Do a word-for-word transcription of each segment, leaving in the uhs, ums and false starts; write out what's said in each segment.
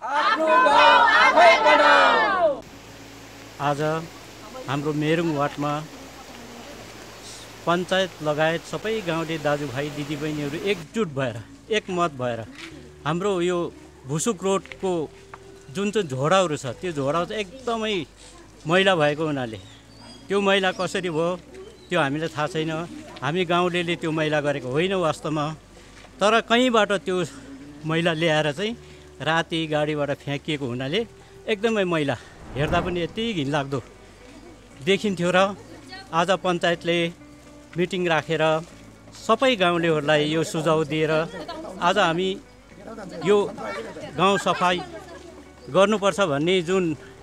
आफ्नो गाउँ आफै बनाऊ। आज हाम्रो मेरुङ वार्डमा पञ्चायत लगायत सबै गाउँले दाजुभाइ दिदीबहिनीहरू एकजुट भएर एकमत भएर हाम्रो यो भुसुक रोडको जुन चाहिँ झोडाहरू छ त्यो झोडा चाहिँ एकदमै मैला भएको हुनाले त्यो मैला कसरी भयो त्यो हामीलाई थाहा छैन। हामी गाउँलेले त्यो मैला गरेको होइन वास्तवमा, तर कहीँबाट त्यो मैला ल्याएर चाहिँ राति गाडीबाट फ्याँकिएको हुनाले एकदमै मैला हेर्दा पनि यति घिनलाग्दो देखिन्थ्यो। र आज पञ्चायतले मिटिङ राखेर सबै गाउँलेहरूलाई यो सुझाव दिएर आज हामी यो गाउँ सफाई गर्नुपर्छ भन्ने जुन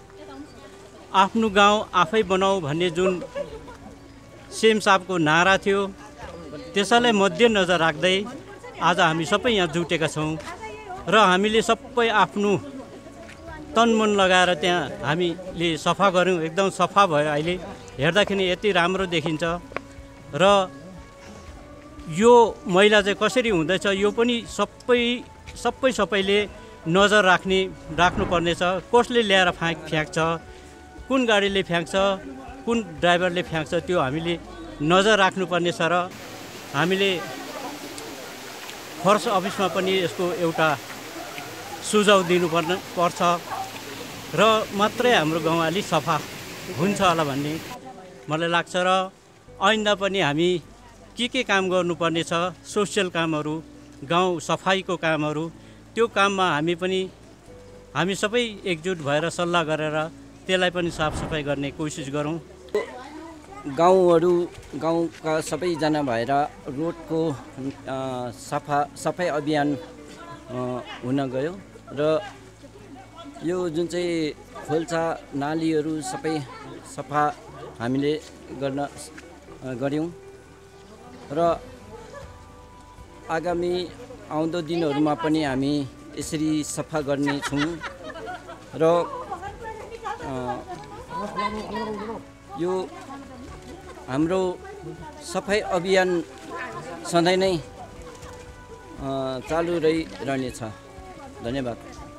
आफ्नो गाउँ आफै बनाऊ भन्ने जुन सेम साहबको नारा थियो त्यसैलाई मध्यनजर राख्दै आज हामी सबै यहाँ जुटेका छौँ र हामीले सबै आफ्नो तन मन लगाएर त्यहाँ हामीले सफा गऱ्यौँ। एकदम सफा भयो, अहिले हेर्दाखेरि यति राम्रो देखिन्छ। र यो मैला चाहिँ कसरी हुँदैछ यो पनि सबै सबै सबैले नजर राख्ने राख्नुपर्नेछ। कसले ल्याएर फ्याँक फ्याँक्छ, कुन गाडीले फ्याँक्छ, कुन ड्राइभरले फ्याँक्छ, त्यो हामीले नजर राख्नुपर्नेछ। र हामीले फरेस्ट अफिसमा पनि यसको एउटा सुझाव दिनुपर्ने पर्छ र मात्रै हाम्रो गाउँ अलि सफा हुन्छ होला भन्ने मलाई लाग्छ। र ऐन्दा पनि हामी के के काम गर्नुपर्ने छ, सोसियल कामहरू, गाउँ सफाइको कामहरू, त्यो काममा हामी पनि हामी सबै एकजुट भएर सल्लाह गरेर त्यसलाई पनि साफसफाइ गर्ने कोसिस गरौँ। गाउँहरू गाउँका सबैजना भएर रोडको सफा सफाइ अभियान हुन गयो र यो जुन चाहिँ खोल्सा नालीहरू सबै सफा हामीले गर्न गऱ्यौँ र आगामी आउँदो दिनहरूमा पनि हामी यसरी सफा गर्नेछौँ र यो हाम्रो सफाइ अभियान सधैँ नै चालु रहिरहनेछ। धन्यवाद।